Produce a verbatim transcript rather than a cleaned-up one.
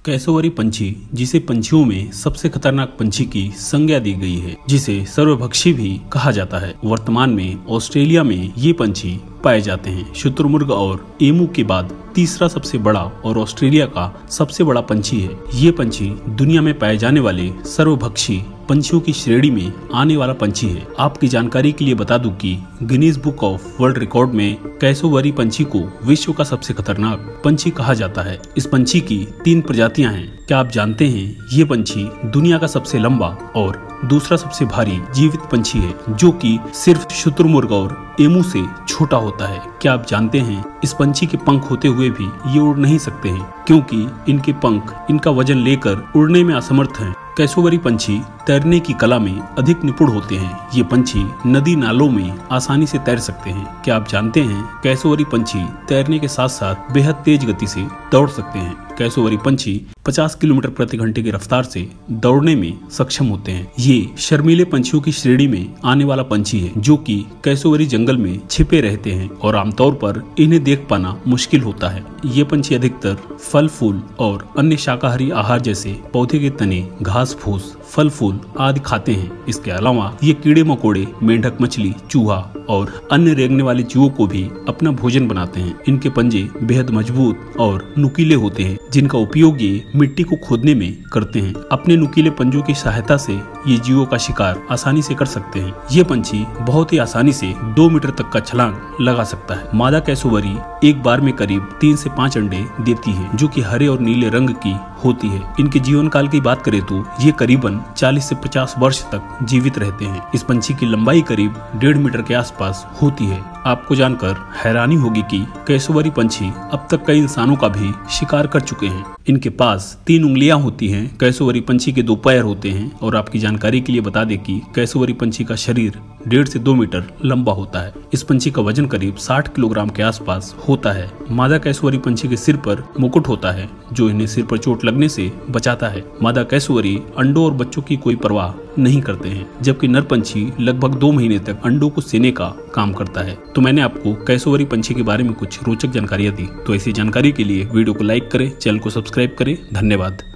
Cassowary पंछी, जिसे पंछियों में सबसे खतरनाक पंछी की संज्ञा दी गई है, जिसे सर्वभक्षी भी कहा जाता है। वर्तमान में ऑस्ट्रेलिया में ये पंछी पाए जाते हैं। शुतुरमुर्ग और एमू के बाद तीसरा सबसे बड़ा और ऑस्ट्रेलिया का सबसे बड़ा पंछी है। ये पंछी दुनिया में पाए जाने वाले सर्वभक्षी पंछियों की श्रेणी में आने वाला पंछी है। आपकी जानकारी के लिए बता दूं कि Guinness Book of World Record में कैसोवरी पंछी को विश्व का सबसे खतरनाक पंछी कहा जाता है। इस पंछी की तीन प्रजातियां हैं। क्या आप जानते हैं ये पंछी दुनिया का सबसे लंबा और दूसरा सबसे भारी जीवित पंछी है, जो कि सिर्फ शुतुरमुर्ग और एमू से छोटा होता है। क्या आप जानते हैं इस पंछी के पंख होते हुए भी ये उड़ नहीं सकते हैं, क्योंकि इनके पंख इनका वजन लेकर उड़ने में असमर्थ हैं। कैसोवरी पंछी तैरने की कला में अधिक निपुण होते हैं। ये पंछी नदी नालों में आसानी से तैर सकते हैं। क्या आप जानते हैं कैसोवरी पंछी तैरने के साथ साथ बेहद तेज गति से दौड़ सकते हैं। कैसोवरी पंछी पचास किलोमीटर प्रति घंटे की रफ्तार से दौड़ने में सक्षम होते हैं। ये शर्मीले पंछियों की श्रेणी में आने वाला पंछी है, जो कि कैसोवरी जंगल में छिपे रहते हैं और आमतौर पर इन्हें देख पाना मुश्किल होता है। ये पंछी अधिकतर फल फूल और अन्य शाकाहारी आहार जैसे पौधे के तने, घास फूस, फल फूल आदि खाते हैं। इसके अलावा ये कीड़े मकोड़े, मेंढक मछली, चूहा और अन्य रेंगने वाले जीवों को भी अपना भोजन बनाते हैं। इनके पंजे बेहद मजबूत और नुकीले होते हैं, जिनका उपयोग ये मिट्टी को खोदने में करते हैं। अपने नुकीले पंजों की सहायता से ये जीवों का शिकार आसानी से कर सकते हैं। ये पंछी बहुत ही आसानी से दो मीटर तक का छलांग लगा सकता है। मादा कैसोवरी एक बार में करीब तीन से पाँच अंडे देती है, जो कि हरे और नीले रंग की होती है। इनके जीवन काल की बात करें तो ये करीबन चालीस से पचास वर्ष तक जीवित रहते हैं। इस पंछी की लंबाई करीब डेढ़ मीटर के आसपास होती है। आपको जानकर हैरानी होगी कि कैसोवरी पंछी अब तक कई इंसानों का भी शिकार कर चुके हैं। इनके पास तीन उंगलियां होती हैं। कैसोवरी पंछी के दो पैर होते हैं। और आपकी जानकारी के लिए बता दें कि कैसोवरी पंछी का शरीर डेढ़ से दो मीटर लंबा होता है। इस पंछी का वजन करीब साठ किलोग्राम के आसपास होता है। मादा कैसोवरी पंछी के सिर पर मुकुट होता है, जो इन्हें सिर पर चोट लगने से बचाता है। मादा कैसोवरी अंडों और बच्चों की कोई परवाह नहीं करते हैं, जबकि नर पंछी लगभग दो महीने तक अंडों को सेने का काम करता है। तो मैंने आपको कैसोवरी पंछी के बारे में कुछ रोचक जानकारियां दी। तो ऐसी जानकारी के लिए वीडियो को लाइक करें, चैनल को सब्सक्राइब करें। धन्यवाद।